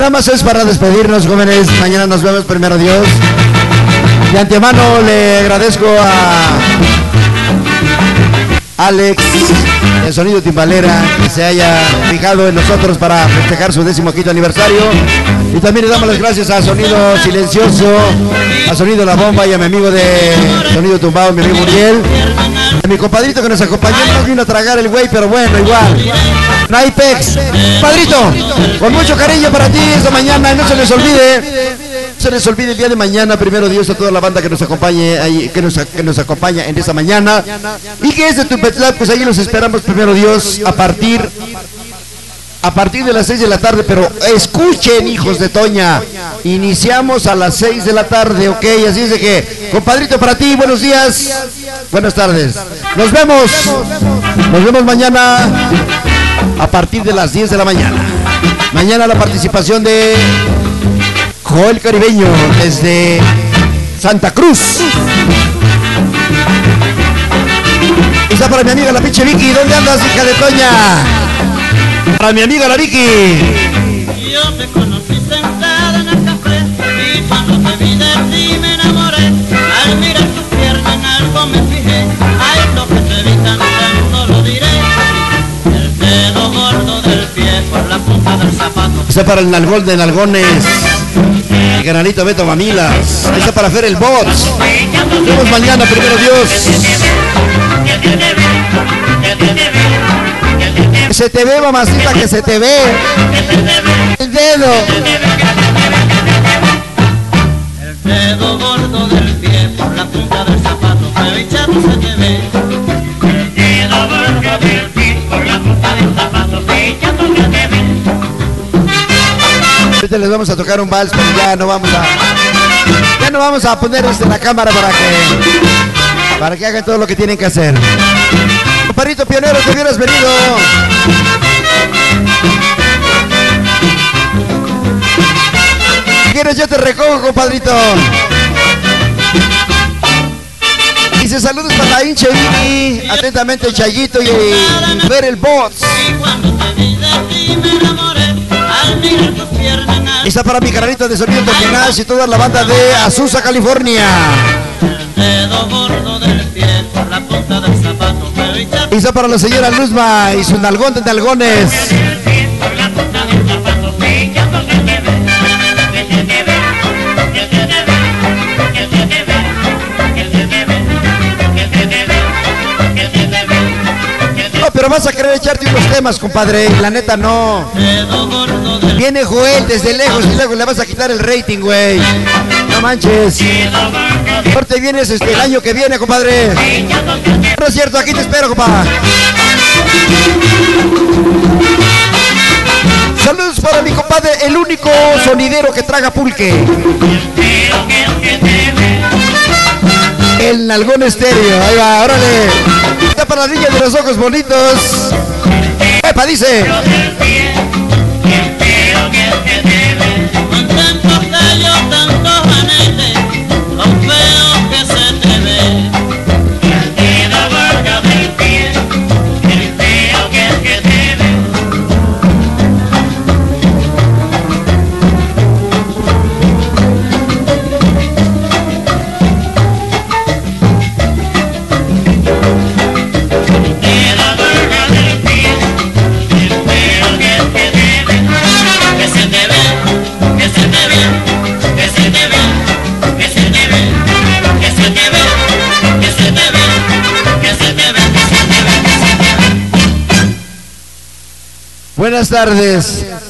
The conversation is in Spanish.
Nada más es para despedirnos, jóvenes. Mañana nos vemos, primero Dios. De antemano le agradezco a Alex, el sonido timbalera, que se haya fijado en nosotros para festejar su 15º aniversario. Y también le damos las gracias a Sonido Silencioso, a Sonido La Bomba y a mi amigo de Sonido Tumbado, mi amigo Muriel. A mi compadrito que nos acompañó, nos vino a tragar el güey, pero bueno, igual. Naipex, padrito, con mucho cariño para ti esta mañana, y no se les olvide el día de mañana, primero Dios, a toda la banda que nos acompañe ahí, que nos acompaña en esta mañana, y que es de Tupetlán, pues ahí los esperamos, primero Dios, a partir de las 6 de la tarde, pero escuchen, hijos de Toña, iniciamos a las 6 de la tarde, ok, así es de que, compadrito, para ti, buenos días, buenas tardes, nos vemos mañana a partir de las 10 de la mañana. Mañana la participación de Joel Caribeño desde Santa Cruz. Está para mi amiga la pinche Vicky. ¿Dónde andas, hija de Toña? Para mi amiga la Vicky. Yo te conocí sentada en el café y cuando te vi de ti me enamoré. Al mirar tus piernas en algo me fijé. Ay, lo que te vi cantando lo diré. El dedo gordo del pie por la punta del zapato. Está para el nalgón de nalgones. El canalito Beto Mamilas. Está para hacer el bot. Nos vemos mañana, primero Dios. Que se te ve, mamacita, que se te ve. El dedo. El dedo gordo del pie por la punta del zapato. Fevichado se te ve. El dedo gordo del pie por la punta del zapato. Fevichado se te ve. Ahorita les vamos a tocar un vals, pero ya no vamos a poner en la cámara para que hagan todo lo que tienen que hacer. Compadrito pionero, te hubieras venido. Si quieres yo te recojo, compadrito. Dice saludos para la hincha Vicky, atentamente Chayito y ver el bots. Está para mi canalito de Sonido Toquinás y toda la banda de Azusa, California. Está para la señora Luzma y su nalgón de nalgones. No, pero vas a querer echarte unos temas, compadre. La neta no. Viene Joel desde lejos y luego le vas a quitar el rating, güey. No manches. Corte vienes el año que viene, compadre. No es cierto, aquí te espero, compadre. Saludos para mi compadre, el único sonidero que traga pulque. El nalgón estéreo. Ahí va, órale. Está para la niña de los ojos bonitos. Epa, dice. Buenas tardes.